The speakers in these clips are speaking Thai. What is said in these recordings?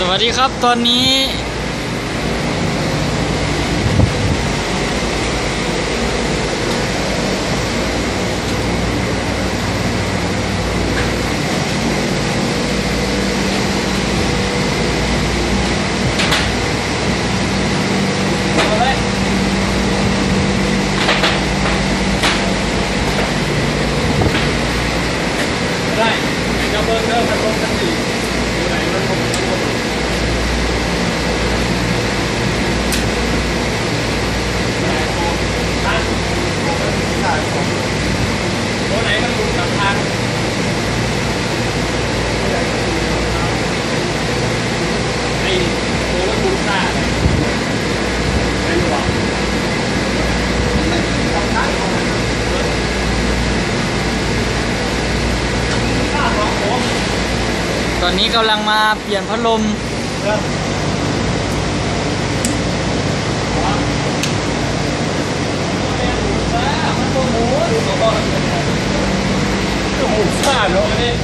วัสดีครับตอนนี้ได้จะเบิร์เนอร์มันลงกันสิตัวไหนมันลงตัวไหนมันหลุดกับทางไอ้ตัวรถบูซ่าเป็นหวังตอนนี้กำลังมาเปลี่ยนพัดลมหมูซ่าเนาะนี่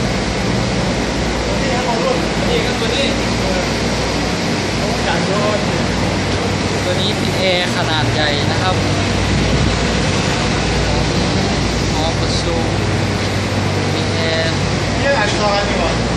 นี่ก็ตัวนี้จากโดนตัวนี้เป็นแอร์ขนาดใหญ่นะครับหอประชุมมีแอร์นี่อันตรายดีกว่า